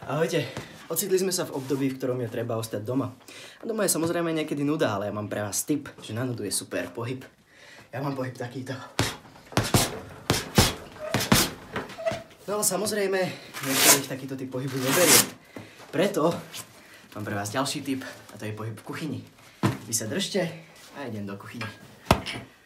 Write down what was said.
Ahojte. Ocitli sme sa v období, v ktorom je treba ostať doma. A doma je samozrejme niekedy nuda, ale ja mám pre vás tip, že na nudu je super pohyb. Ja mám pohyb takýto. No ale samozrejme, niektorých takýto typ pohybu neberie. Preto mám pre vás ďalší tip, a to je pohyb v kuchyni. Vy sa držte a idem do kuchyne.